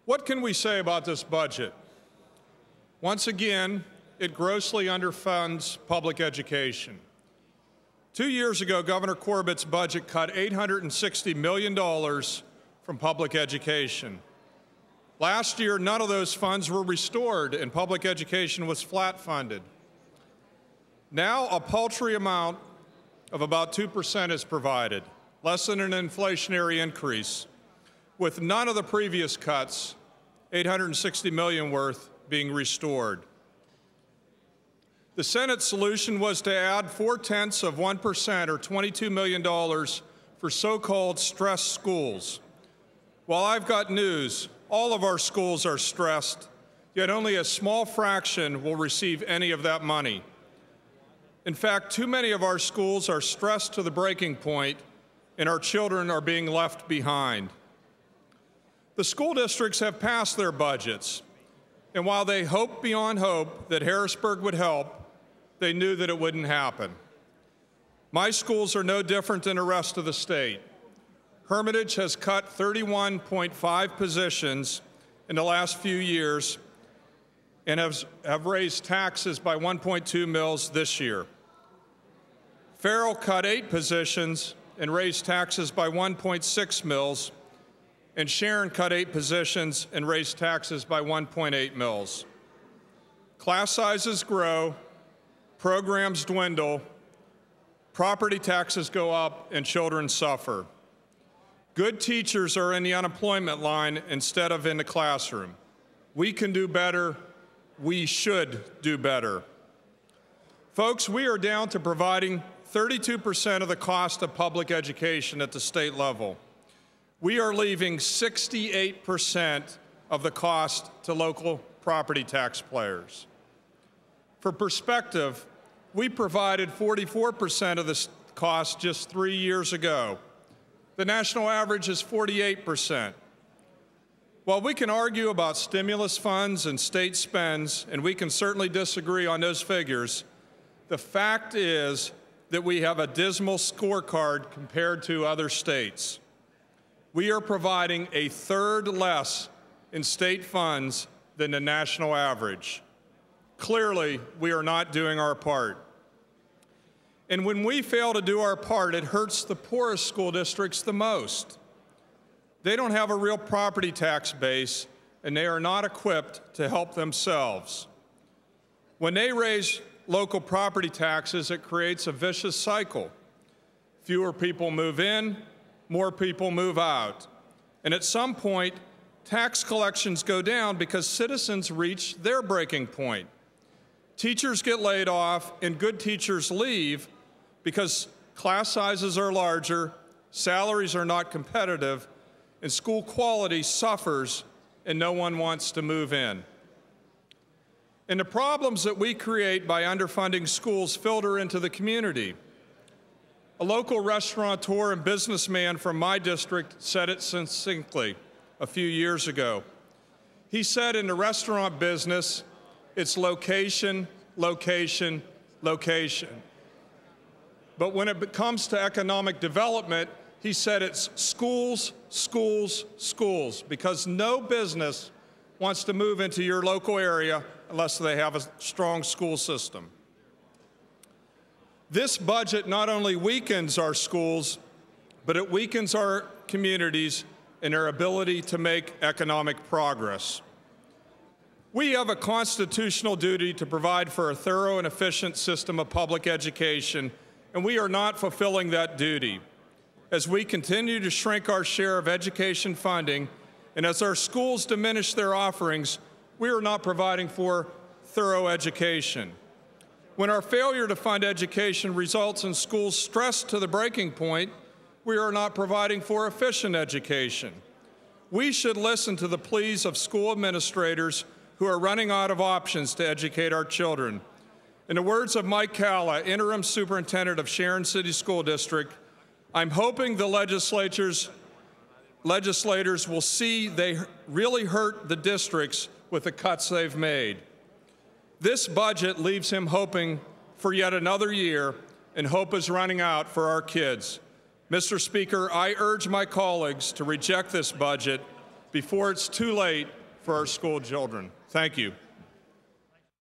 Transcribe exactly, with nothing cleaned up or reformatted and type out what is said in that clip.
What can we say about this budget? Once again, it grossly underfunds public education. Two years ago, Governor Corbett's budget cut eight hundred sixty million dollars from public education. Last year, none of those funds were restored, and public education was flat funded. Now, a paltry amount of about two percent is provided, less than an inflationary increase, with none of the previous cuts, eight hundred sixty million dollars worth, being restored. The Senate solution was to add four-tenths of one percent, or twenty-two million dollars, for so-called stressed schools. Well, I've got news. All of our schools are stressed, yet only a small fraction will receive any of that money. In fact, too many of our schools are stressed to the breaking point, and our children are being left behind. The school districts have passed their budgets, and while they hoped beyond hope that Harrisburg would help, they knew that it wouldn't happen. My schools are no different than the rest of the state. Hermitage has cut thirty-one point five positions in the last few years and has, have raised taxes by one point two mils this year. Farrell cut eight positions and raised taxes by one point six mils, and Sharon cut eight positions and raised taxes by one point eight mils. Class sizes grow, programs dwindle, property taxes go up, and children suffer. Good teachers are in the unemployment line instead of in the classroom. We can do better. We should do better. Folks, we are down to providing thirty-two percent of the cost of public education at the state level. We are leaving sixty-eight percent of the cost to local property tax payers. For perspective, we provided forty-four percent of the cost just three years ago. The national average is forty-eight percent. While we can argue about stimulus funds and state spends, and we can certainly disagree on those figures, the fact is that we have a dismal scorecard compared to other states. We are providing a third less in state funds than the national average. Clearly, we are not doing our part. And when we fail to do our part, it hurts the poorest school districts the most. They don't have a real property tax base, and they are not equipped to help themselves. When they raise local property taxes, it creates a vicious cycle. Fewer people move in, more people move out. And at some point, tax collections go down because citizens reach their breaking point. Teachers get laid off, and good teachers leave because class sizes are larger, salaries are not competitive, and school quality suffers, and no one wants to move in. And the problems that we create by underfunding schools filter into the community. A local restaurateur and businessman from my district said it succinctly a few years ago. He said in the restaurant business, it's location, location, location. But when it comes to economic development, he said it's schools, schools, schools, because no business wants to move into your local area unless they have a strong school system. This budget not only weakens our schools, but it weakens our communities and their ability to make economic progress. We have a constitutional duty to provide for a thorough and efficient system of public education, and we are not fulfilling that duty. As we continue to shrink our share of education funding, and as our schools diminish their offerings, we are not providing for thorough education. When our failure to fund education results in schools stressed to the breaking point, we are not providing for efficient education. We should listen to the pleas of school administrators who are running out of options to educate our children. In the words of Mike Calla, interim superintendent of Sharon City School District, I'm hoping the legislatures, legislators will see they really hurt the districts with the cuts they've made. This budget leaves him hoping for yet another year, and hope is running out for our kids. Mister Speaker, I urge my colleagues to reject this budget before it's too late for our school children. Thank you.